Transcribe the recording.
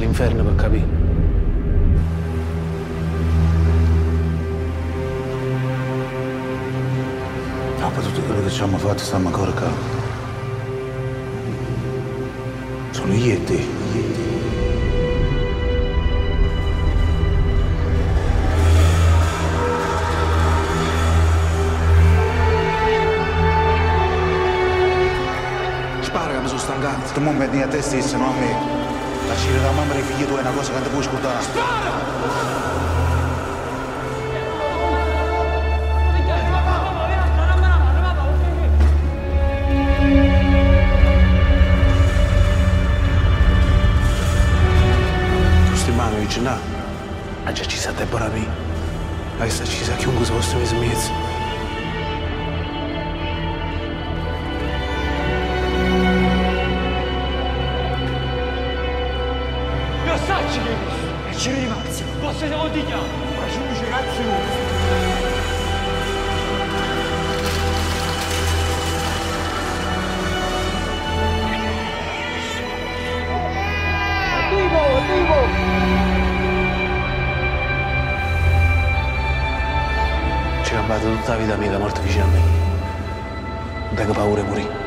l'inferno per capire. Dopo tutto quello che ci abbiamo fatto, stiamo ancora qua. Sono io e te. Spara che mi sono stancato. Tu non vedi a te stesso, non a me. La cena da mamma dei figli tu è una cosa che non ti puoi ascoltare. Spara! Dice no, ha già ci sa tempo da me, adesso ci sa chiunque si fosse messo in mezzo. Io sacci che e ci rimazzi, posso siamo di chiamo, ma ci dice cazzo Ci ho cambiato tutta la vita mia da morte vicino a me. Non tengo paura di morire.